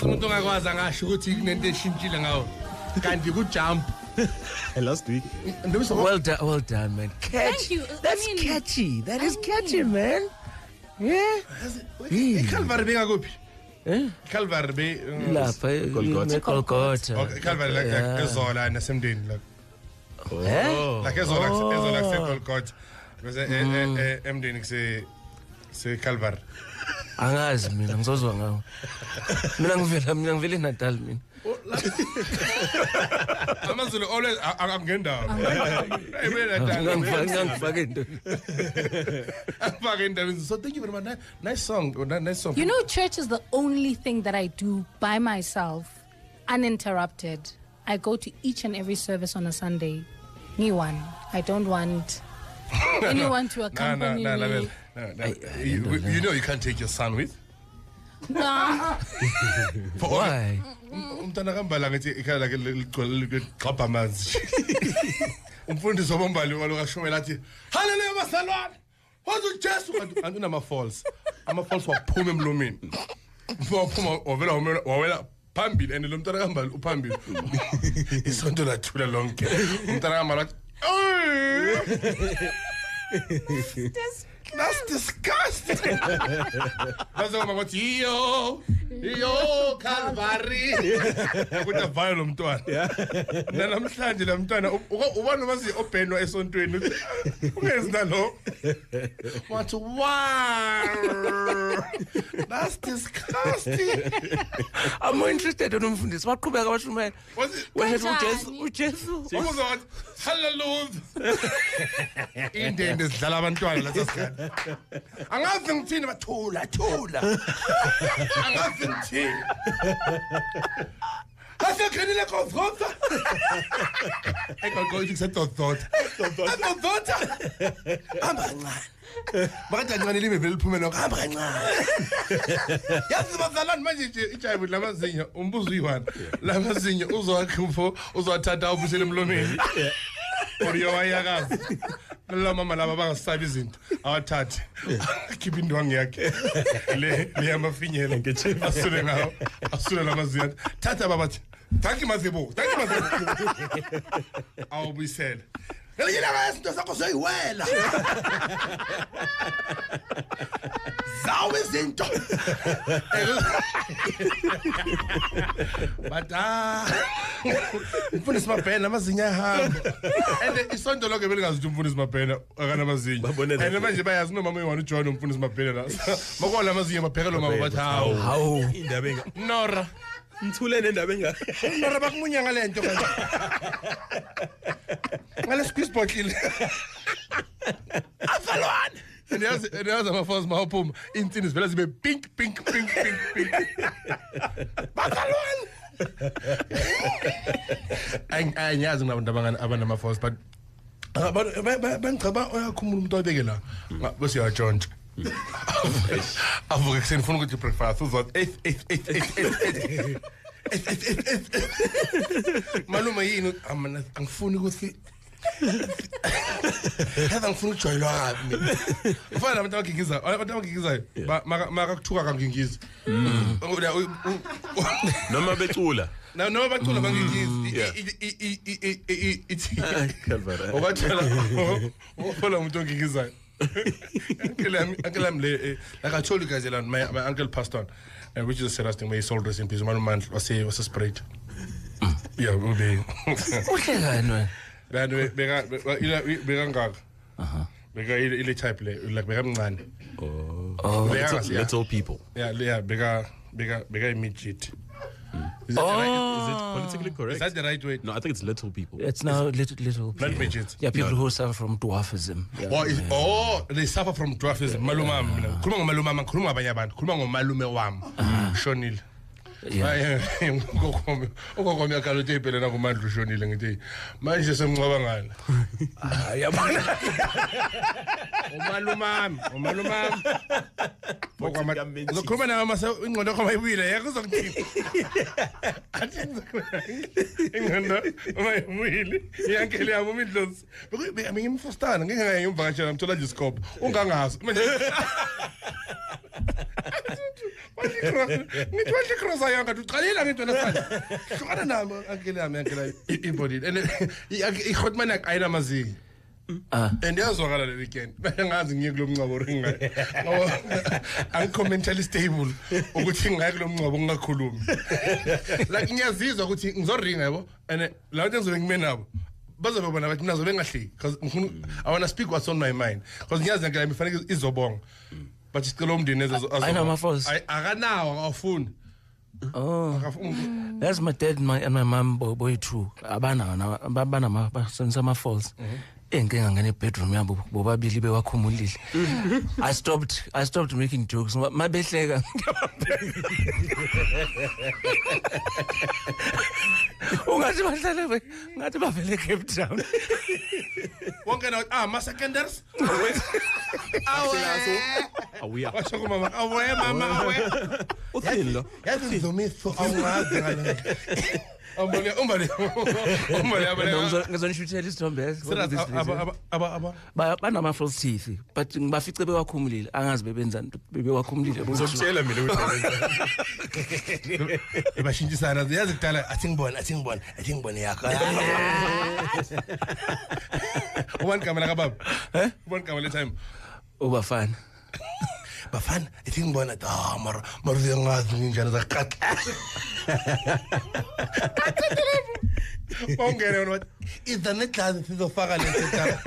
umuntu ongakwazi angasho ukuthi kunento eshintshile ngawo kanti ku jump Last week. Well done, man. Thank you. That's catchy. That is catchy, man. Yeah. Calvary bengakuphi Calvary be Lapha Golgotha. Okay, Calvary like ezola nasemndeni like like ezola Golgotha because emndeni kuse Calvary angazi mina ngizozwa ngawo mina ngivela eNatal mina amazulu always angendawo so thank you very much. Nice song. You know, church is the only thing that I do by myself, uninterrupted. I go to each and every service on a Sunday. Me one. I don't want anyone to accompany me. You know you can't take your son with. No. Why? Umntana kambala ngathi ikhala ke ligqabha amanzi. Umfundisi obombali walokashumela athi haleluya basalwane. Wathi uJesu kanti unama false. Ama false waphuma emlomeni. Waphuma wawela phambili and lo mntana kambala uphambili. Isonto lathula lonke. Umntana kambala athi that's disgusting. That's what yo Calvary. With the violin mntwana. Na namhlanje la mntwana ubona mase openwa esontweni. Ungezina lo. What wow. That's disgusting. I'm more interested in umfundisi. Waqhubeka washumayela. uJesu. Uzothi hallelujah. Indende sidlala abantwana lasasikhathi. Angazi ngithini bathula. Angazi ngithini. Asekhenile kodwa. Ayikho ukuthi kusedodota. Adodota. Hamba kancane. Makathi kancane libe liphumela hamba kancane. Yazi bazalwane manje nje ijayibu lamazinyo umbuzo uyiwana. Lamazinyo uzowakho uzowathatha ubusele emlomeni. Oriyawayakazi. La mama laba bangasabi izinto awathathe khipha indwangu yakhe le yamafinyela asule ngawo asule lamaziya thatha babathi thanki mazebo awubuyisela ngelinye izinto zakho soyiwela zawe izinto bata mfundisi mabhena amazinya ahamba and isonto lokho belingazithi umfundisi mabhena akana amazinya and manje bayazi nomama uyiwana uJohn umfundisi mabhena la makwala amazinya baphekela mama bathi hawu indaba enga Nora ngithule nendaba enga Nora bakumunya ngalento kanje ngale squeeze bottle afalwane Ndiyazi amafos maphuma insini sivela zibe pink Bakalwane Angiyazi ngabantu abanamafos but bangicaba uyakhumula umuntu obeke la bese uyajont avuke kuseni ufuna ukuthi breakfast uzothi 8 malume yini angifuni ukuthi Hada ngifuna ujoyelwa kabi mina. Ufana abantu abagigizayo makakuthuka kangingiza. noma becula Noma bacula bangingiza. Calvary Obathola ofala umuntu ongigizayo. Uncle le like I told you guys my uncle passed on which is the saddest thing. He sold us in peace. One man was a sprayed. Yeah, we'll be. Uhlekani wena? Then bega ile type like bega mncane. little people. Yeah, bega midget. Is it politically correct? Is that the right way? No, I think it's little people. It's now little people. Not midgets. Yeah, people who suffer from dwarfism. Yeah. They suffer from dwarfism. Maluma mina. Khuluma ngomaluma mama, khuluma ngabanye abantu. Khuluma ngomalume wami. Shonile. Yeah. Ugogo yakalo tepele na kumandlu Shonile ngithi. Manje semncaba ngani? Yabona. Umalumami. Uzokhuluma na mama ingqondo yakho mayibuyile yakho uzongithini. Ingqondo mayibuyile. Yankele yabo midlozi. Ngimfustana ngingeke ngimvakashela ngithola nje scope. Ungangazi. ngithi wahle cross ayanga uqalela ngento nasana hlukana nami ankele yami ibody and ikhotman ayina mazinga and yazwakala le weekend bengazi ngiye kulomncwabo ringa angikho mentally stable ukuthi ngaye kulomncwabo ngingakhulumi like ngiyazizwa ukuthi ngizoringa yabo and la nto ngizobe ngime nabo bazobe bona bathi nazo bengahleki because I want to speak what's on my mind because ngiyazi ngeke mifanele izobonga but isicelo umndeni ayina false akanawo akafuni that's my dad and my mom boy too abana ma false engenga ngene bedroom yabo bobabili bewakhumulile I stopped making jokes mabehleka ungathi bahlala ngathi bavele Cape Town wonke na ma seconders Awuya. washo mama awe mama awe Uthini lo? yazi zomiso awazi ngale umbali ngizonishutela isithombe aba banama false teeth but ngibafice bewakhumulile angazi bebenzani bewakhumulile Ngizokutshela mina ukuthi ebashintshisana yazi kudala athi ngibona yakho ubani kamela kababa ubani kamela time ubafana bafana athi ngibona mara uyangazi njani zakaqaqa ongene wona izane class sizofaka lento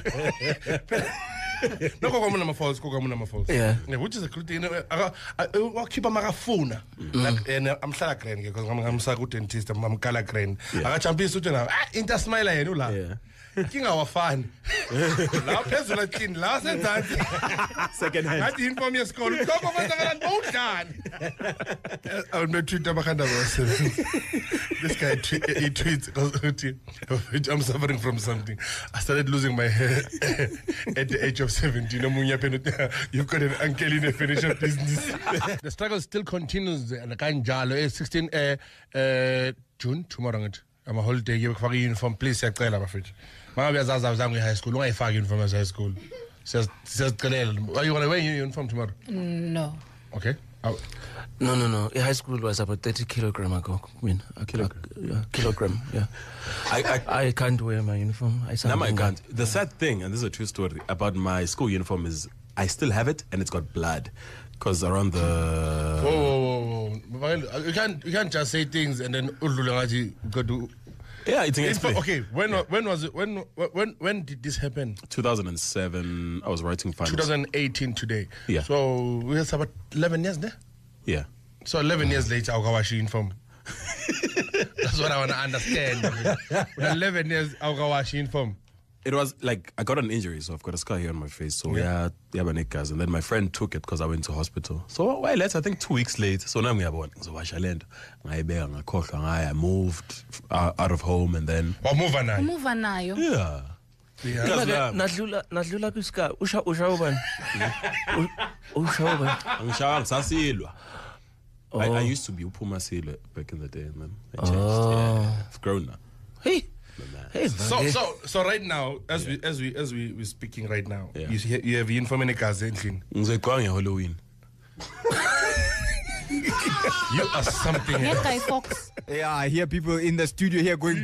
noko kwamuna ama-falls Yeah. which is a good thing wakhipha makafuna like amhlala grand ke because ngamsaka udentist amkala grand akajampisa uthi na into asmile yena ula Yeah. kingawafani la phezulu athini la senzansi second hand. ngathi inform yesikole lokho kwenzakala ngudlani awunetweet abakhanda bose this guy he tweets because I'm suffering from something. I started losing my hair at the age of 17. You've got an uncle in a furniture business. The struggle still continues. Kanjalo 16 June tomorrow. I'm a holiday. You have a uniform. Please, I tell you, Mama, I'm going high school. I have uniform as high school. Says, are you going to wear your uniform tomorrow? No. Okay. No. High school was about 30 kilogram ago. Kilogram. Yeah. I can't wear my uniform. I can't. The sad thing, and this is a true story about my school uniform, is I still have it and it's got blood. Because around the Whoa. You can't just say things and then go do. Yeah, it's okay. When was it? When did this happen? 2007. I was writing finals. 2018 today. Yeah. So we have about 11 years there. Yeah. So 11 years later, I'll go wash uniform. That's what I want to understand. With 11 years, I'll go wash uniform. It was like I got an injury, so I've got a scar here on my face. So yeah, and then my friend took it because I went to hospital. So I think 2 weeks later. So now I'm going to wash a land. I moved out of home and then. Move nayo. Yeah. nadlula kwiska usha ubani Sasilwa. I used to be Upuma Silwa back in the day, and then I changed. Yeah, I've grown now. Hey, so right now, as we're speaking right now, you have uniform in a endlini. Ngizekwange Halloween. You are something Yeah, else. Guy Fox. Yeah, I hear people in the studio here going,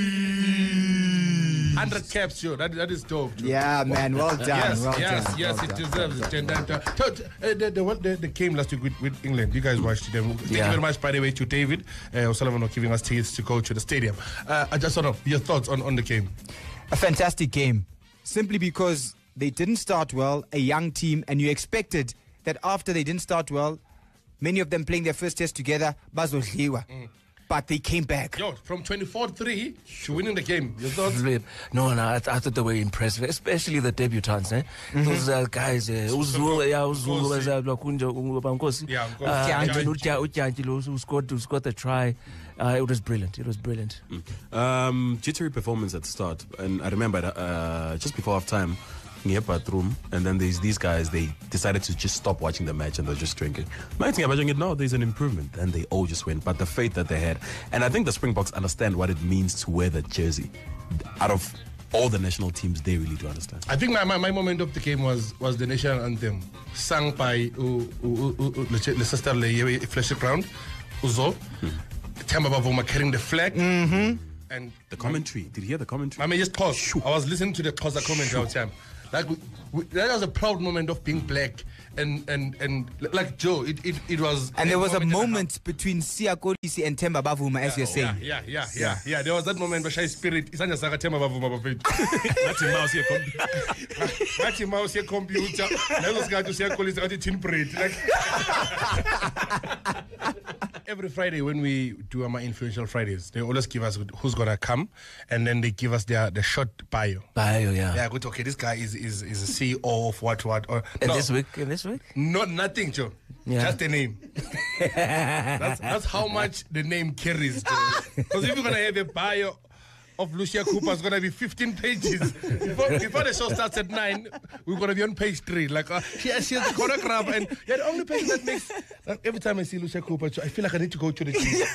100 caps, yo. That is dope. Too. yeah, man, well done. Yes, well it done. deserves it. And they came last week with England. You guys watched them. Thank you very much, by the way, to David O'Sullivan for giving us tickets to go to the stadium. I just want to your thoughts on the game. A fantastic game, simply because they didn't start well, a young team, and you expected that after they didn't start well, many of them playing their first test together, bazodliwa. But they came back. Yo, from 24-3 to winning the game. Your thoughts? No, I thought they were impressive, especially the debutants. Those guys, Uzulu, who scored the try. It was brilliant. Jittery performance at the start, and I remember just before half time, in the bathroom, and then there's these guys, they decided to just stop watching the match and they're just drinking. My thing about it, no, there's an improvement, and they all just went. But the faith that they had, and I think the Springboks understand what it means to wear the jersey. Out of all the national teams, they really do understand. I think my moment of the game was the national anthem sung by Leicester Flesh Ground, Uzo, Themba Bavuma carrying the flag, and The commentary. Did you hear the commentary? I mean, just pause. I was listening to the Xhosa commentary all the time. Like that was a proud moment of being black, and like Joe, it was. And there was a moment between Siya Kolisi and Themba Bavuma, as you're saying. Yeah. There was that moment where Shy Spirit isn't Saka Themba Bavuma bafethu. Ngathi mouse ye computer. Lezo sikhathi Siya Kolisi ngathi tin bread. Like every Friday when we do our influential Fridays, they always give us who's gonna come, and then they give us the short bio. Yeah, good. Okay, this guy is a CEO of what or In no, this week? not nothing, Joe. Yeah. Just the name. that's how much the name carries, Joe. Because if you're gonna have a bio of Lucia Cooper, it's gonna be 15 pages. Before the show starts at 9, we're gonna be on page 3. Like she has the choreograph, and the only page that makes. Like, every time I see Lucia Cooper, I feel like I need to go to the gym.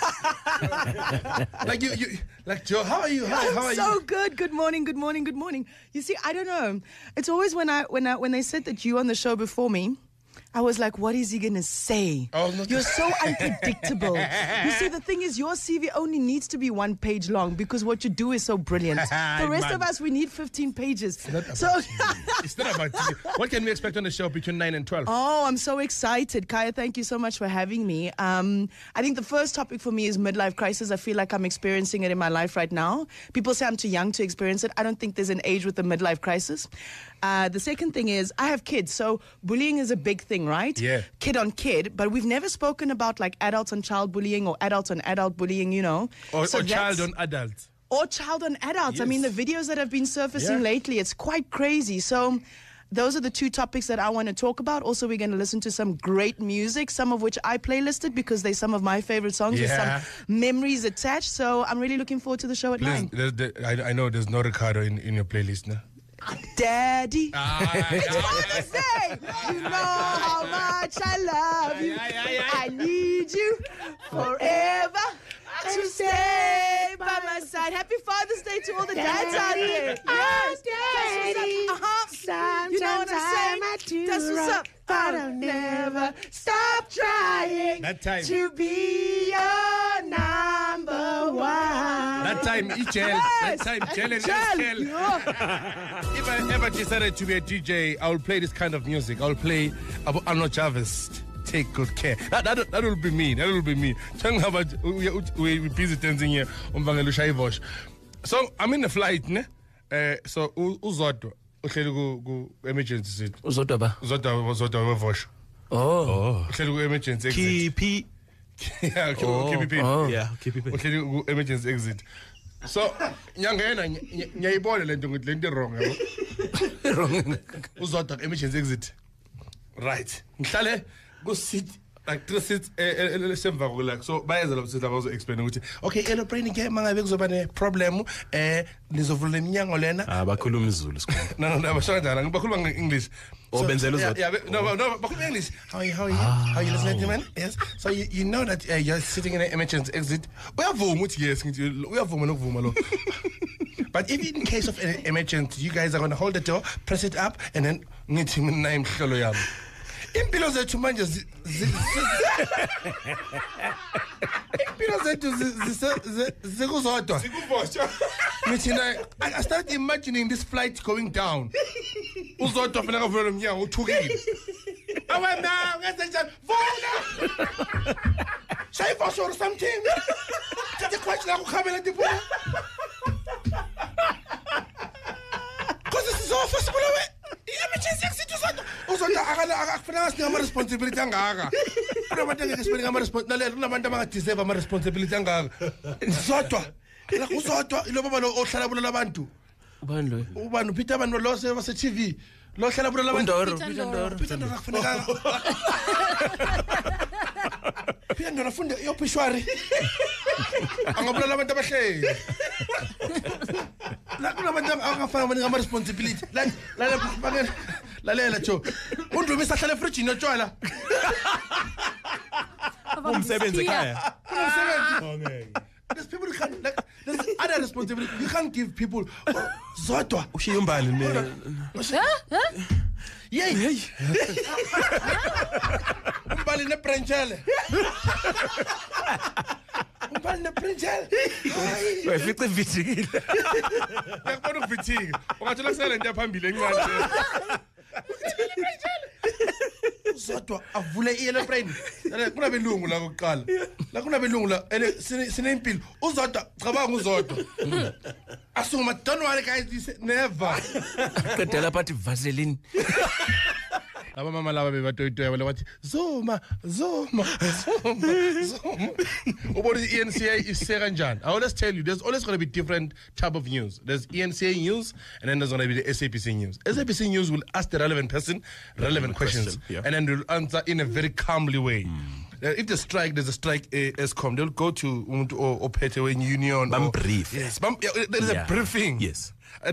Like you, like Joe, how are you? How are so you? good. Good morning. You see, I don't know. It's always when they said that you on the show before me, I was like, what is he going to say? Oh, no. You're so unpredictable. You see, the thing is, your CV only needs to be 1 page long because what you do is so brilliant. The rest of us, we need 15 pages. It's not about you. What can we expect on the show between 9 and 12? Oh, I'm so excited. Kaya, thank you so much for having me. I think the first topic for me is midlife crisis. I feel like I'm experiencing it in my life right now. People say I'm too young to experience it. I don't think there's an age with a midlife crisis. The second thing is I have kids, so bullying is a big thing, right? Yeah. Kid on kid, but we've never spoken about like adults on child bullying or adults on adult bullying, you know. Or So child that's- on adult. Or child on adults. I mean, the videos that have been surfacing lately, it's quite crazy. So those are the two topics that I want to talk about. Also, we're going to listen to some great music, some of which I playlisted because they're some of my favorite songs with some memories attached. So I'm really looking forward to the show at 9. I know there's no Ricardo in your playlist now. Daddy, it's Wednesday. You know how much I love you. I need you forever to stay by my side. Happy Father's Day to all the dads out there. Yes, Daddy. You know what I'm saying? That's what's up. But I'll never stop trying That time. to be your number one. That time, Ijel. That time, Jel and Eskel. If I ever decided to be a DJ, I will play this kind of music. I will play Arnold Jarvis. Take good care. That will be me. That will be me. Talking about we busy dancing here. So I'm in the flight, ne? So Uzodwa. Uhleli ku emergency seat. Uzodwa ba? Uzodwa wevosho. Oh. Uhleli ku emergency exit. KP. Yeah, KPP. Yeah, KPP. Uhleli ku emergency exit. So nyangena ngiyayibona lento ukuthi lento wrong yabo. Uzodwa ku emergency exit. Right. Ngihlale ku seat like 3 seats semva kulak. So bayeza lo seat abazo explain ukuthi okay, elo brain ke mangabe kuzoba ne problem nizovula iminyango lena. Bakhuluma isiZulu sikho. No, abashaka njalo ngibakhuluma ngeEnglish. Oh, Benzelo Uzodwa. Yeah, no, bakhuluma English. How are you listening to me? Yes. So you know that you're sitting in an emergency exit. Uyavuma uthi yes, ngithi uyavuma nokuvuma lo. But if in case of an emergency, you guys are going to hold the door, press it up, and then ngithi mina imhlolo yami. Impilo zethu manje impilo zethu zikuzodwa. I started imagining this flight going down. Uzodwa fanele avule umnyango uthukile. Awena ngenze njani? Vula. Shaya ifoso or something. Thathe question yakho khamela tipula. Cause this is all possible way. Emergency exit uzodwa akufanele sinama responsibility angaka. Kunabantu angeke sibe ngama responsibility. Kunabantu abangadeserve ama responsibility angaka. Uzodwa. La uzodwa ilo baba lo ohlala bulala abantu. Ubani lo? Ubani Peter abantu lo se TV. Lo hlala bulala abantu. Peter Ndoro akufanele. Peter Ndoro afunde yopishwari. Angabulala abantu abahleli. La kunabantu angafana ngama responsibility. Lalela Joe. Undlumi sahlala efridge notshwala. Umsebenzi ekhaya. There's people who can't like I other responsibility. You can't give people Zodwa. Ushiye umbali ne. Yey. Umbali ne Prenchele. Umbali ne Prenchele. Wayefica ivithikile. Yakubona ukuvithika. Ungathola kusele nto yaphambili encane. Zodwa avule i-airplane. Kunabelungu la kokuqala. La kunabelungu la ene sine impilo. Uzodwa cabanga uzodwa. Asuma don't worry guys never. Qedela phathi Vaseline. Aba mama laba bebatoyitoya wala wathi Zuma. Ubona i-ENCA iseka kanjani? I always tell you there's always going to be different type of news. There's ENCA news and then there's going to be the SABC news. SABC news will ask the relevant person relevant questions and then they'll answer in a very calmly way. If there's a strike ESCOM, they'll go to umuntu ophethe union Bam brief. Yes, there is a briefing. Yes.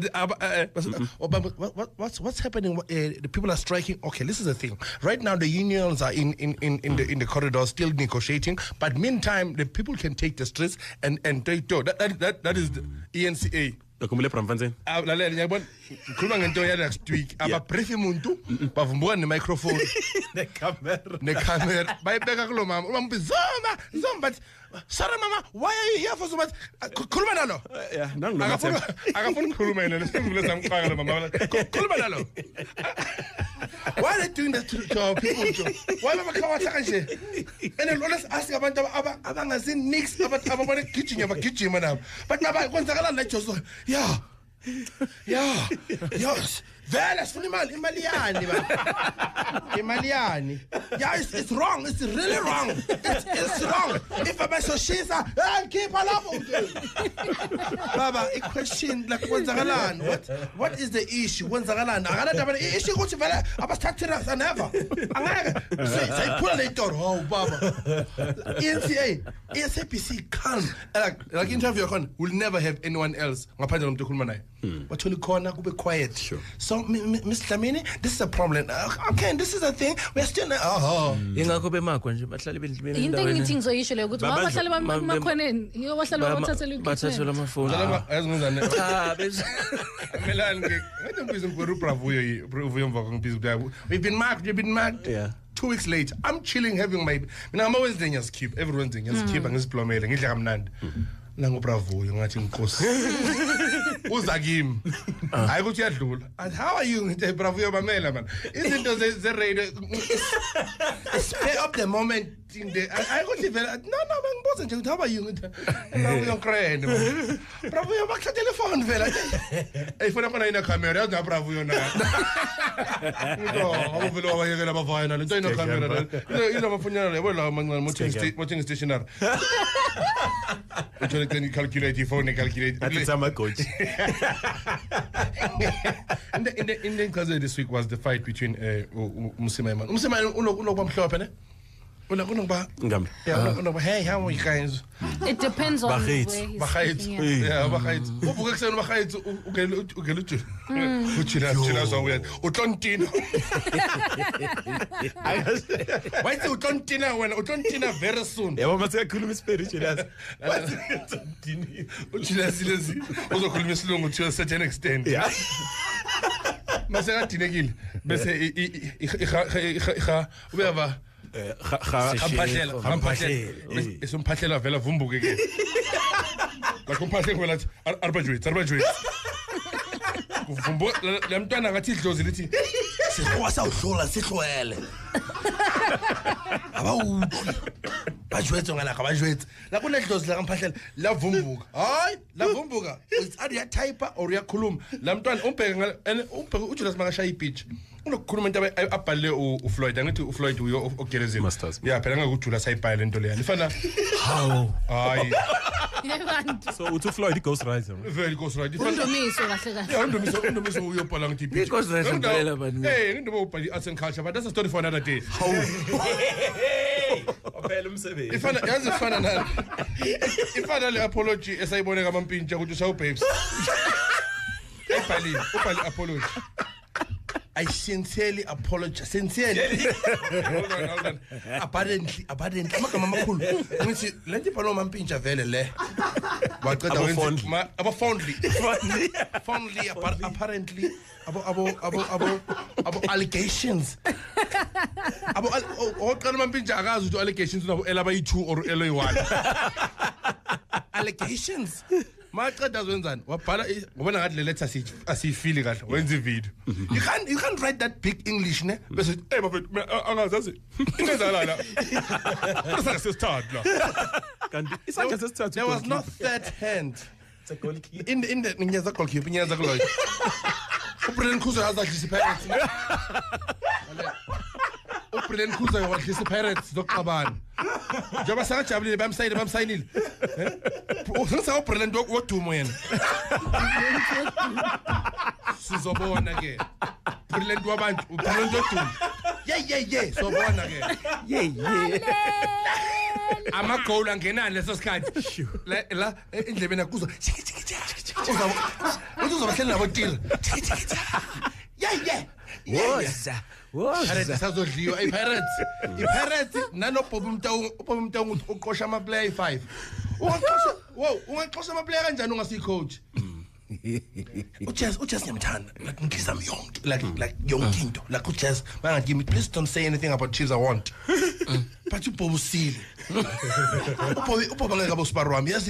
What's happening? The people are striking. Okay, this is the thing. Right now, the unions are in the corridor still negotiating. But meantime, the people can take the streets and take door. That is the ENCA. Dokumule pramfanzeni. Lalela ngiyabona ngikhuluma ngento ya next week ababrief umuntu bavumbuka ne-microphone ne-camera bayibeka kulo mama umambi Zoma but sorry mama why are you here for so much khuluma nalo akafuna ukukhuluma yena lesimvule samqaka lo mama khuluma nalo. Why are they doing that to our people? Why babakhawatha kanje? And then let's ask abantu abangazi nix ababona gijima nabo but naba kwenzakala la Jozo yeah yes vele sifuna imali yani ba imali yani yeah it's wrong, it's really wrong, it's wrong if abasoshisa keep lapho baba a question like kwenzakalani what is the issue kwenzakalani akanadaba issue ukuthi vele abasthathiras never angeke sayiphula le door oh baba ENCA SABC calm like interview yakho will never have anyone else ngaphandle komuntu okhuluma naye batholi khona kube quiet. Sure. So Miss Dlamini, this is a problem. Okay, this is a thing. We're still Ingakho bemakwa nje bahlali bendlini into engithi ngizoyisho le ukuthi wabahlali bamakhoneni yiyo bahlali bathathela bathathela amafoni. Ayazinguzane. Cha bese Melani ke ngathi ngibizwe ngikho Bravo yomva ngibizwe ukuthi we've been marked. Yeah. 2 weeks later, I'm chilling having my I'm always doing as keep everyone's doing as keep ngiziplomele ngidla kamnandi. Nango Bravo ngathi inkosi uza kimi hayi ukuthi uyadlula and how are you ngithi Bravo yobamela man izinto ze radio spare up the moment in the hayi ukuthi vela no bengibuza nje ukuthi how are you ngithi Bravo yonkrene Bravo yobakha telephone vela ayifuna khona ina camera yazi Bravo yona abo velo abayekela abafana lento ina camera ina bafunyana lebo la mancane moting stationary can you calculate your phone and calculate? That's my coach. In the Indian cousin this week was the fight between Musimaiman. Musimaiman unokwamhlophe ne? Unokuba Ngambi. Yeah, hey, how are you guys? It depends on where he's speaking, Yeah, Bagait. Uvuka kuseni Bagait ugeluthi. Uchila so weird. Utontina. Why is Utontina when Utontina very soon? Yabo masekhuluma spiritual. Uchila silezi. Uzokhuluma isilungu to a certain extent. Yeah. Masekatinekile. Bese ikha ubeba Khampahlela esomphathela vela vumbuke ke la komphahle vela arbajwetsi kuvumbu la mntwana ngathi idlozi lithi sikwasa uhlola sihlwele abawuthi bajwetsi ngala kabajwetsi la kunedlozi la kamphahlela la vumbuka hayi la vumbuka uya type or uyakhuluma la mntwana umbheke uJulius makashaya ipitch unokukhuluma into abhalile uFloyd angithi uFloyd uyo ogelezini Masters. Yeah phela ngakujula sayibhala lento leya ifana how hayi So uthi Floyd goes right. very goes right Undomiso kahle kahle. yeah undomiso uyobhala ngithi ipitch Because there's a umbrella but hey ngindaba ubhali arts and culture but that's a story for another day Ophela umsebenzi. ifana yazi ifana nani ifana le apology esayiboneka amampintsha ukuthi usawu babes ubhali apology I sincerely apologize. Sincerely. Hold on. Apparently. Amagama amakhulu. Ngithi le nto ibhalwa mampintsha vele le. Waqeda wenza fondly apparently abo allegations. Oqala mampintsha akazi ukuthi allegations unabo elabayi2 or elayi1. Allegations. Maqeda wenzani? Wabhala ngobona ngathi le letter asiyifili kahle. Wenza ivideo. You can't write that big English ne? Bese hey bafethu angazazi. Ingenzala la. There was no third hand. It's a goalkeeper. In the ngiyaza goalkeeper ngiyaza kuloyo. Ubrand Khuza azadlisa Pirates. Ubrand Khuza wadlisa Pirates zokuxabana. Njoba sakajabulile bamsayinile. Usengisa uBrand wodumo yena. Sizobona ke. Brilliant wabantu, uBrand wodumo. Yeah. Sobona ke. Yeah. Ama goal angenani leso sikhathi. La indlebeni yakuzwa. Uzobahleli nabo tira. Yeah. Pirates sazodliwa iPirates nanobhobhi umntawu uqosha ama player 5. Ungaxosha ama player kanjani ungasicoach? Uchess ngiyamthanda like ngizama yonke like yonke into like uchess bangathi me please don't say anything about Chiefs I want. But uBhobhi usile. uBhobhi ngeke abosiparo wami yes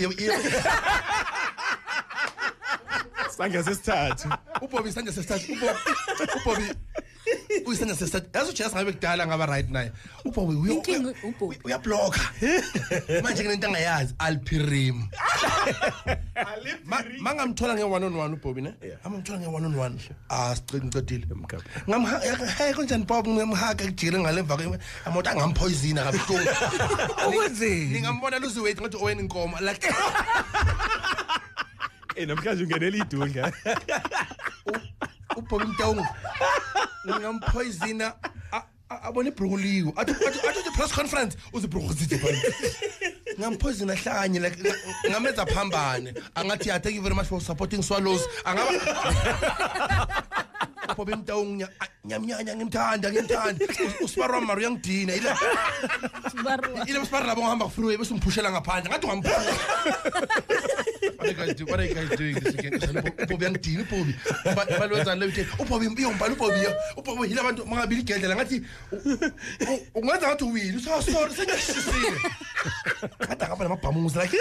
Sanga sesithathu. uBhobhi isandla sesithathu uBhobhi uyisandla sesithathu yazi uchess ngabe kudala ngaba right naye uBhobhi uyablocker manje kunento angayazi alpirim mangamthola nge1-on-1 uBhobhi ne amamthola nge1-on-1 siqedile hey kanjani Bob ngimhaka kujile ngalemva ke amoto angampoisona kabuhlungu Ukwenzeni? Ngingambona luziweight ngathi owena inkomo like namhlanje ungenela idudla. uBhobhi Mtaung ngingampoisona abone ibrukuliwe athi press conference uzibrukuzithi phela ngampoisona hlanye like ngamenza phambane angathi thank you very much for supporting Swallows angaba uBhobhi Mtaung nyamnyanya ngimthanda usiparo Maru yangidina ile usiparo labo ngihamba freeway bese ngiphushela ngaphandle ngathi ungamphula. What are you guys doing this again? uBhobhi yangidina uBhobhi balwenzani le ukuthi uBhobhi uyombhala uBhobhi yila abantu mangabili igedlela ngathi ungenza ngathi uwile sorry sengiyashisile ngathi ngapha namabhamuzi like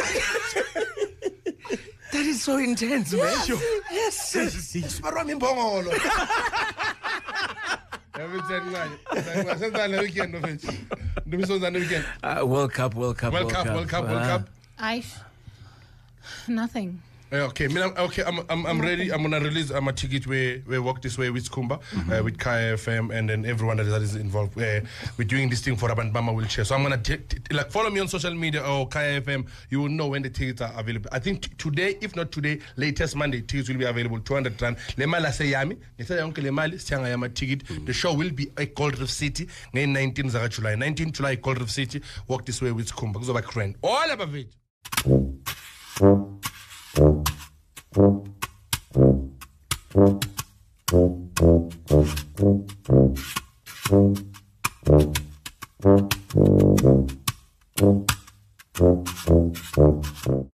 That is so intense, man. yes usiparo wami imbongolo. World Cup. Nothing. Okay, I'm ready. I'm gonna release my ticket. We walk this way with Kumba, with Kaya FM, and then everyone that is involved. We're doing this thing for Abantu Bama Wheelchair. So I'm gonna like follow me on social media or Kaya FM. You will know when the tickets are available. I think today, if not today, latest Monday, tickets will be available. 200 rand. Lemala sayami. Nisa yonke lemali siyanga yama ticket. The show will be at Gold Reef City. 19 July. 19 July Gold Reef City. Walk this way with Kumba. Kuzoba grand. All about it.